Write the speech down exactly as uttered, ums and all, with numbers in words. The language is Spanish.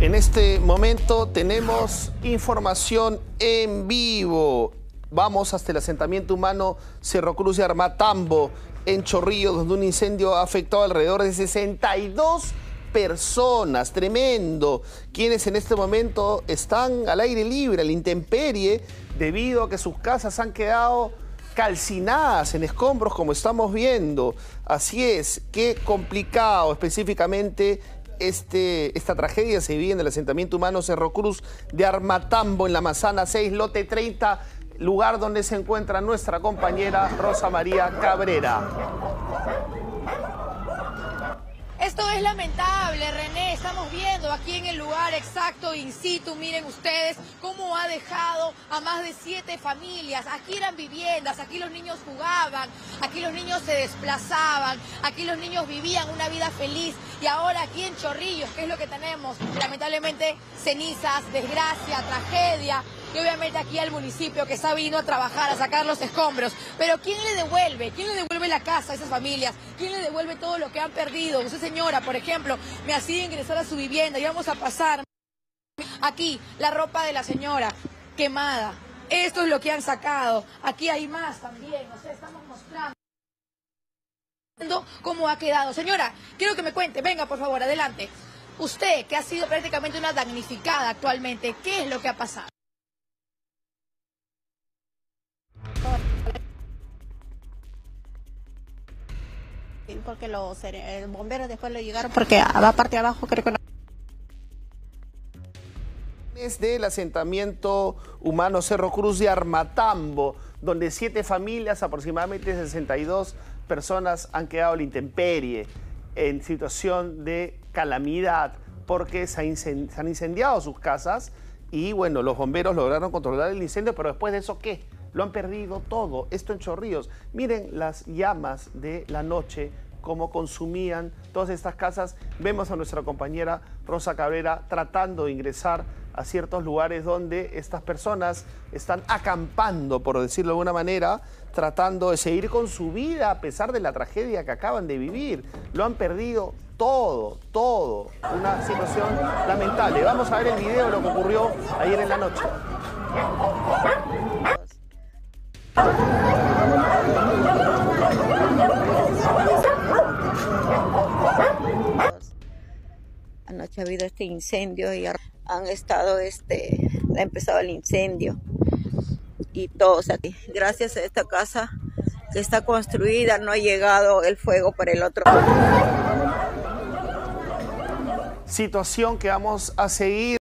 En este momento tenemos información en vivo. Vamos hasta el asentamiento humano Cerro Cruz de Armatambo, en Chorrillos, donde un incendio ha afectado alrededor de sesenta y dos personas. Tremendo. Quienes en este momento están al aire libre, a la intemperie, debido a que sus casas han quedado calcinadas en escombros, como estamos viendo. Así es, qué complicado específicamente este, esta tragedia se vive en el asentamiento humano Cerro Cruz de Armatambo, en la Manzana seis, lote treinta, lugar donde se encuentra nuestra compañera Rosa María Cabrera. Esto es lamentable, René. Estamos viendo aquí en el lugar exacto, in situ, miren ustedes cómo ha dejado a más de siete familias. Aquí eran viviendas, aquí los niños jugaban, aquí los niños se desplazaban, aquí los niños vivían una vida feliz. Y ahora aquí en Chorrillos, ¿qué es lo que tenemos? Lamentablemente cenizas, desgracia, tragedia. Y obviamente aquí al municipio que está vino a trabajar, a sacar los escombros. Pero ¿quién le devuelve? ¿Quién le devuelve la casa a esas familias? ¿Quién le devuelve todo lo que han perdido? Usted, señora, por ejemplo, me hacía ingresar a su vivienda y vamos a pasar aquí la ropa de la señora quemada. Esto es lo que han sacado. Aquí hay más también. O sea, estamos mostrando cómo ha quedado. Señora, quiero que me cuente. Venga, por favor, adelante. Usted, que ha sido prácticamente una damnificada actualmente, ¿qué es lo que ha pasado? Porque los eh, bomberos después le llegaron porque a la parte de abajo creo que no. Desde el asentamiento humano Cerro Cruz de Armatambo, donde siete familias, aproximadamente sesenta y dos personas han quedado a la intemperie en situación de calamidad porque se han incendiado sus casas y bueno, los bomberos lograron controlar el incendio, pero después de eso, ¿qué? Lo han perdido todo. Esto en Chorrillos. Miren las llamas de la noche, cómo consumían todas estas casas. Vemos a nuestra compañera Rosa Cabrera tratando de ingresar a ciertos lugares donde estas personas están acampando, por decirlo de alguna manera, tratando de seguir con su vida a pesar de la tragedia que acaban de vivir. Lo han perdido todo, todo. Una situación lamentable. Vamos a ver el video de lo que ocurrió ayer en la noche. Anoche ha habido este incendio y han estado, este, ha empezado el incendio y todos aquí. Gracias a esta casa que está construida no ha llegado el fuego por el otro. Situación que vamos a seguir.